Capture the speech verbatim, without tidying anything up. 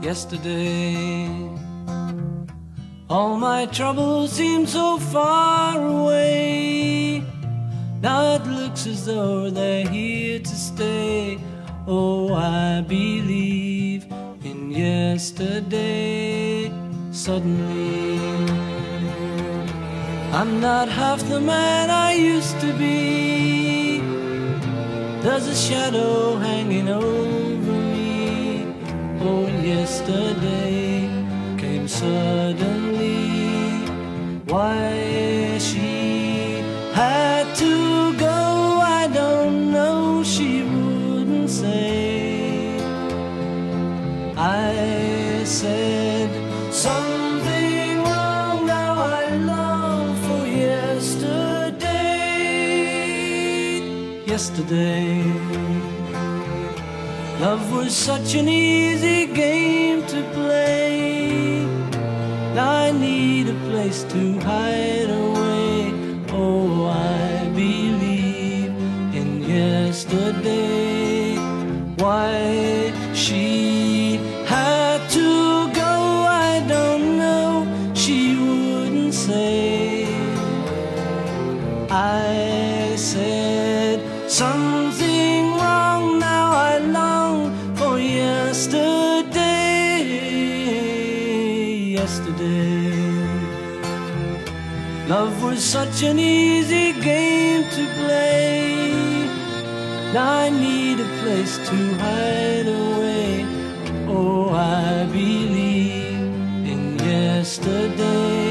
yesterday. All my troubles seem so far away. Now it looks as though they're here to stay. Oh, I believe in yesterday. Suddenly, I'm not half the man I used to be. There's a shadow hanging over me. Oh, yesterday came suddenly. Why she had to go, I don't know, she wouldn't say. I said something wrong, now I long for yesterday. Yesterday, love was such an easy game to play. Now I need a place to hide away. Oh, I believe in yesterday. Why she had to go, I don't know, she wouldn't say. I said something wrong, now I long for yesterday. Yesterday, love was such an easy game to play. Now I need a place to hide away. Oh, I believe in yesterday.